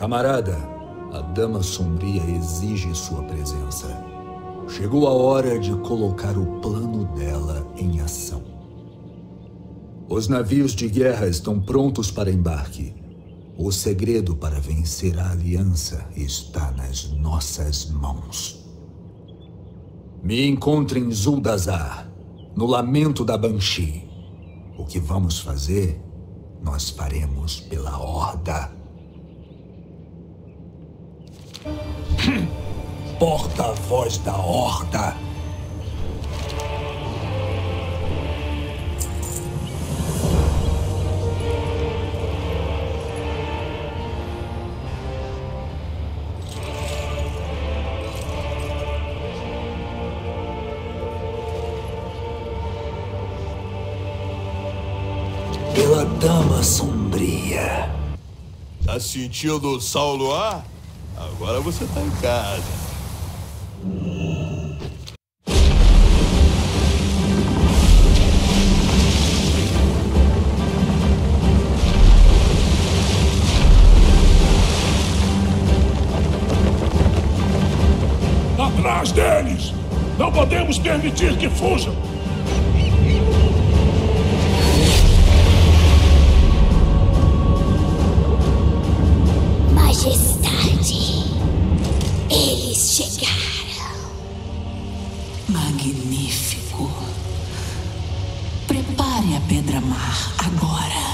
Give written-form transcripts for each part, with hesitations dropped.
Camarada, a Dama Sombria exige sua presença. Chegou a hora de colocar o plano dela em ação. Os navios de guerra estão prontos para embarque. O segredo para vencer a Aliança está nas nossas mãos. Me encontre em Zuldazar, no Lamento da Banshee. O que vamos fazer, nós faremos pela Horda. Porta-voz da Horda. Pela Dama Sombria. Tá sentindo o sol no ar? Agora você tá em casa. Atrás deles! Não podemos permitir que fujam! Majestade, eles chegaram. Magnífico. Prepare a Pedra-Mar agora.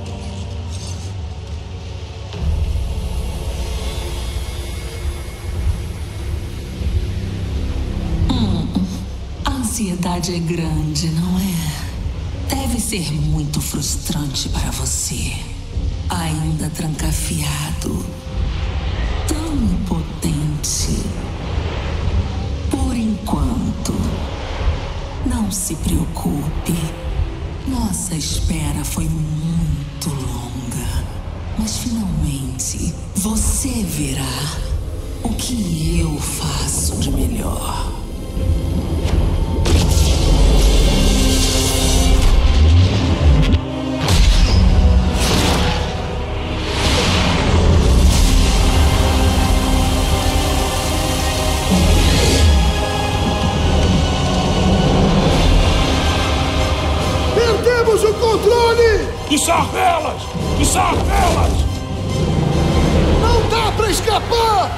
A ansiedade é grande, não é? Deve ser muito frustrante para você. Ainda trancafiado. Tão impotente. Por enquanto, não se preocupe. Nossa espera foi muito longa. Mas finalmente, você verá o que eu faço de melhor. Perdemos o controle! Içar velas! Içar velas! Não dá pra escapar!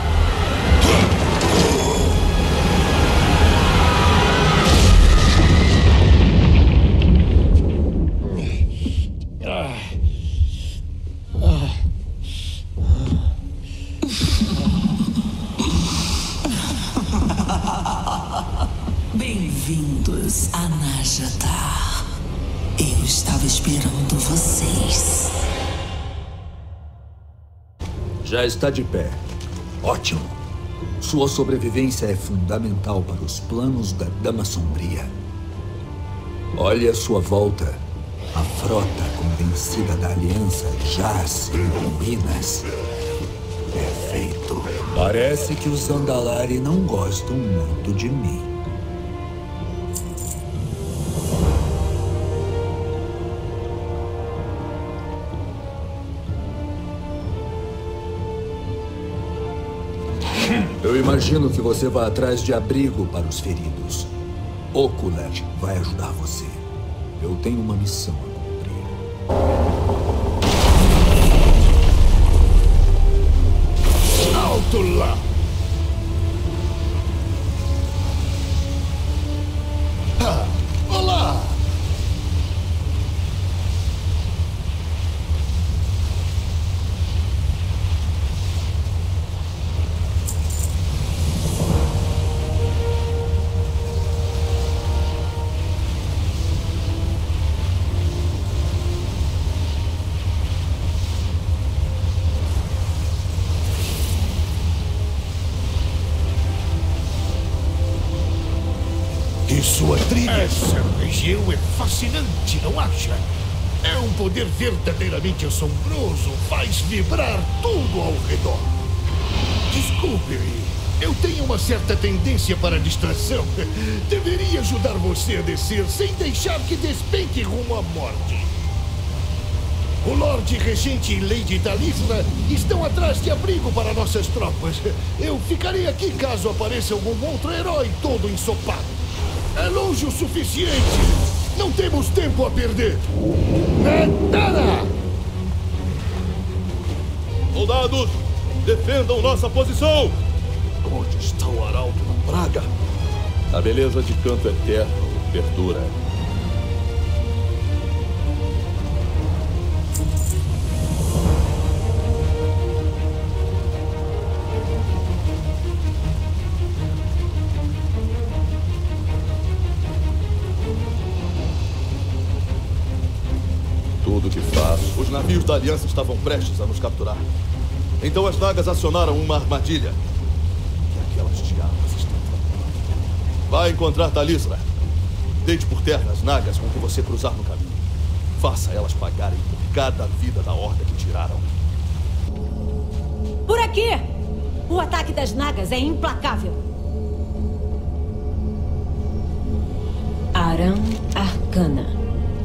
Bem-vindos a Najatar. Eu estava esperando vocês. Já está de pé. Ótimo. Sua sobrevivência é fundamental para os planos da Dama Sombria. Olhe à sua volta. A frota convencida da Aliança jaz em ruínas. Perfeito. Parece que os Andalari não gostam muito de mim. Eu imagino que você vai atrás de abrigo para os feridos. Okulat vai ajudar você. Eu tenho uma missão a cumprir. Alto lá! Olá! E sua trilha? Essa região é fascinante, não acha? É um poder verdadeiramente assombroso, faz vibrar tudo ao redor. Desculpe-me, eu tenho uma certa tendência para distração. Deveria ajudar você a descer sem deixar que despenque rumo à morte. O Lorde Regente e Lady Talisra estão atrás de abrigo para nossas tropas. Eu ficarei aqui caso apareça algum outro herói todo ensopado. É longe o suficiente. Não temos tempo a perder. Metana! Soldados, defendam nossa posição! Onde está o Arauto da Praga? A beleza de Canto Eterno perdura. Tudo que faço. Os navios da Aliança estavam prestes a nos capturar. Então as nagas acionaram uma armadilha. Que aquelas diabas estão tramando. Vai encontrar Talisra. Deite por terra as nagas com que você cruzar no caminho. Faça elas pagarem por cada vida da horda que tiraram. Por aqui! O ataque das nagas é implacável. Aram Arcana.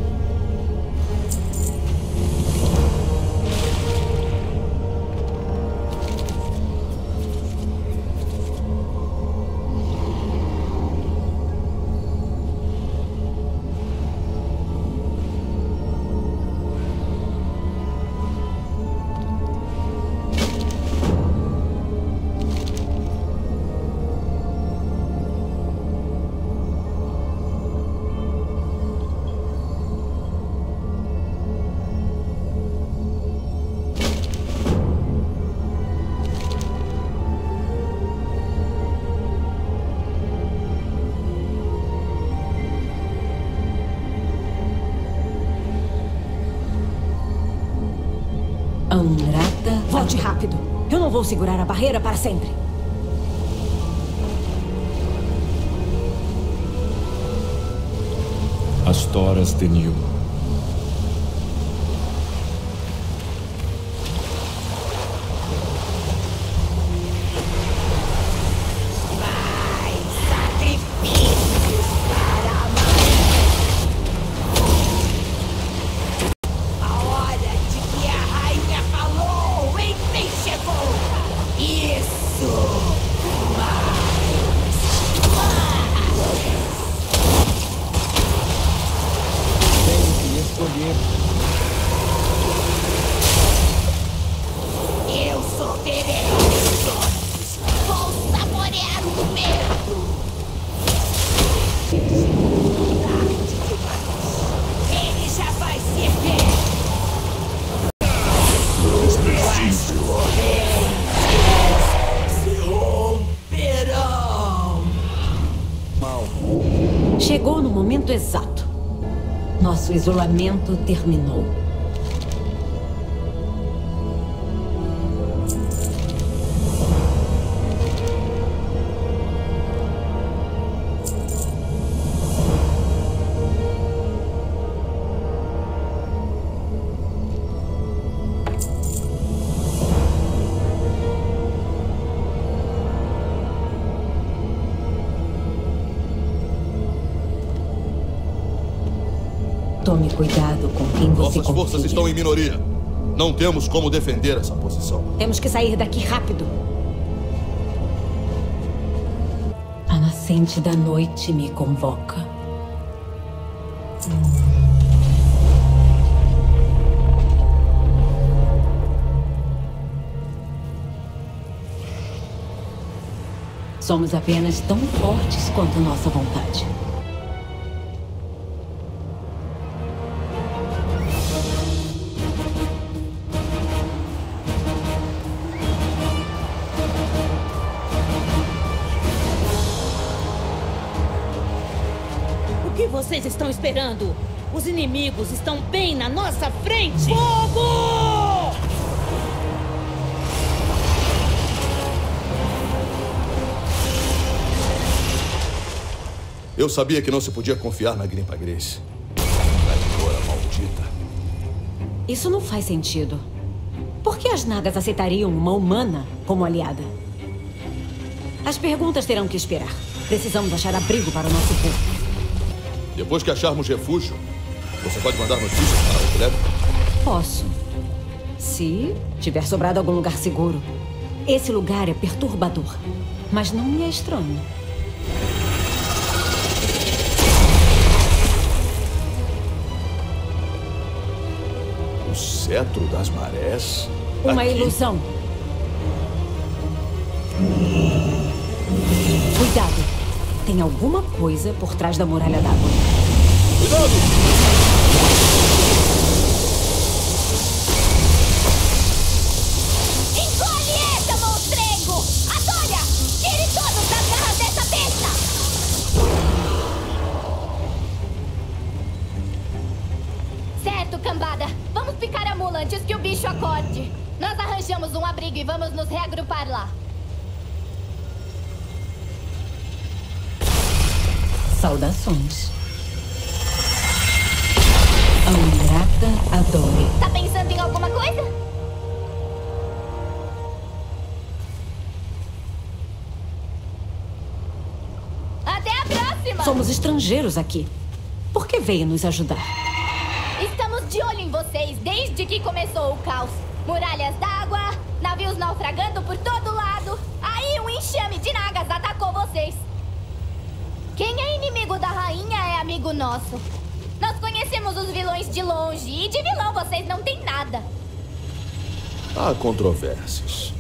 Andrata... Volte rápido. Eu não vou segurar a barreira para sempre. As Toras de Nil. Eu sou fervoroso. Vou saborear o medo. Ele já vai se ver. As correntes se romperão. Chegou no momento exato. Nosso isolamento terminou. Tome cuidado com quem você Nossas forças confia. estão em minoria. Não temos como defender essa posição. Temos que sair daqui rápido. A nascente da noite me convoca. Somos apenas tão fortes quanto nossa vontade. O que vocês estão esperando? Os inimigos estão bem na nossa frente! Fogo! Eu sabia que não se podia confiar na Grimpa Grace. Traidora maldita. Isso não faz sentido. Por que as nagas aceitariam uma humana como aliada? As perguntas terão que esperar. Precisamos achar abrigo para o nosso povo. Depois que acharmos refúgio, você pode mandar notícias para o Cleber? Posso. Se tiver sobrado algum lugar seguro. Esse lugar é perturbador, mas não me é estranho. O cetro das marés? Uma Aqui? ilusão. Cuidado. Tem alguma coisa por trás da muralha d'água. Cuidado! Engole essa, monstrengo! Adolha! Tire todos das garras dessa besta! Certo, cambada. Vamos picar a mula antes que o bicho acorde. Nós arranjamos um abrigo e vamos nos reagrupar lá. Saudações. A Unirata Adore. Tá pensando em alguma coisa? Até a próxima! Somos estrangeiros aqui. Por que veio nos ajudar? Estamos de olho em vocês desde que começou o caos. Muralhas d'água, navios naufragando por todo lado. Aí um enxame de nagas atacou vocês. Quem é inimigo da rainha é amigo nosso. Nós conhecemos os vilões de longe e de vilão vocês não têm nada. Há controvérsias.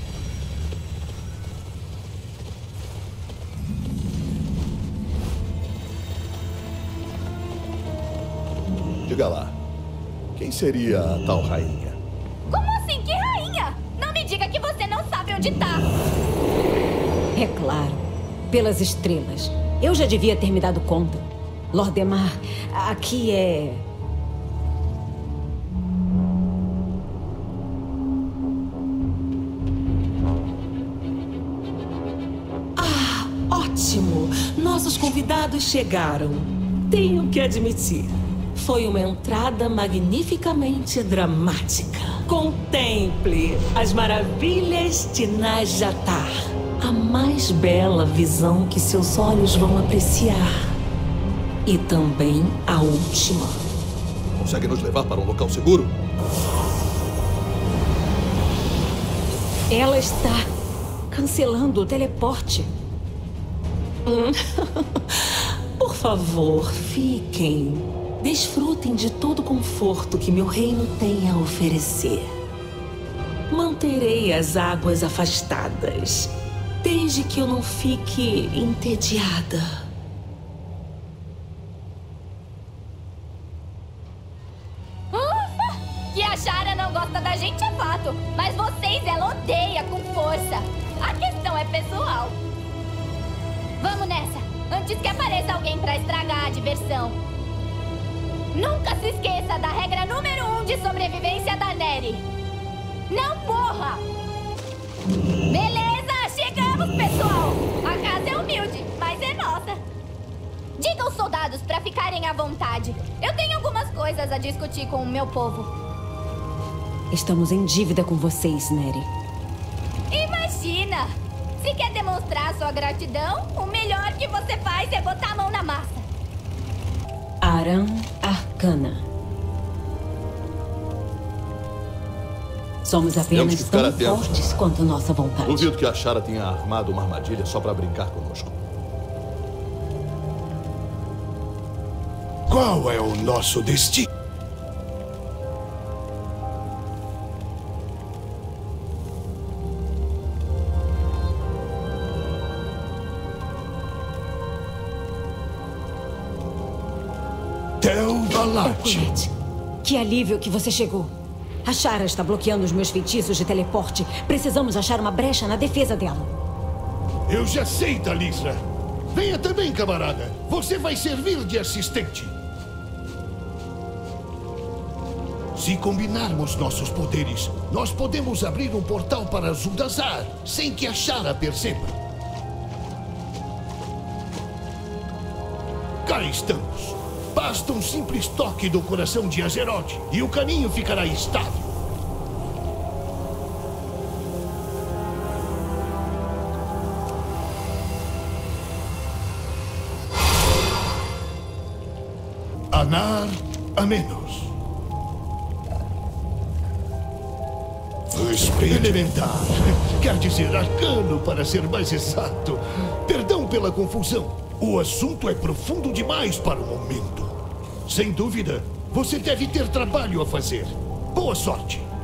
Diga lá, quem seria a tal rainha? Como assim, que rainha? Não me diga que você não sabe onde tá. É claro. Pelas estrelas. Eu já devia ter me dado conta. Lordemar, aqui é... Ótimo! Nossos convidados chegaram. Tenho que admitir, foi uma entrada magnificamente dramática. Contemple as maravilhas de Najatar. A mais bela visão que seus olhos vão apreciar. E também a última. Consegue nos levar para um local seguro? Ela está cancelando o teleporte. Por favor, fiquem. Desfrutem de todo o conforto que meu reino tem a oferecer. Manterei as águas afastadas, desde que eu não fique entediada. Que a Shara não gosta da gente é fato, mas vocês ela odeia com força. A questão é pessoal. Vamos nessa, antes que apareça alguém pra estragar a diversão. Nunca se esqueça da regra número 1 de sobrevivência da Neri. Não morra! Beleza, chegamos, pessoal! A casa é humilde, mas é nossa. Diga aos soldados pra ficarem à vontade. Eu tenho algumas coisas a discutir com o meu povo. Estamos em dívida com vocês, Neri. Imagina! Se quer demonstrar sua gratidão, o melhor que você faz é botar a mão na massa. Aran Arcana. Somos Temos apenas que ficar tão atentos. fortes quanto nossa vontade. Duvido que a Shara tenha armado uma armadilha só para brincar conosco. Qual é o nosso destino? Colette, que alívio que você chegou. A Shara está bloqueando os meus feitiços de teleporte. Precisamos achar uma brecha na defesa dela. Eu já sei, Talisra. Venha também, camarada. Você vai servir de assistente. Se combinarmos nossos poderes, nós podemos abrir um portal para Zuldazar, sem que a Shara perceba. Cá estamos. Basta um simples toque do coração de Azeroth e o caminho ficará estável. Anar Amenos. Elementar. Quer dizer arcano, para ser mais exato. Perdão pela confusão. O assunto é profundo demais para o momento. Sem dúvida, você deve ter trabalho a fazer. Boa sorte.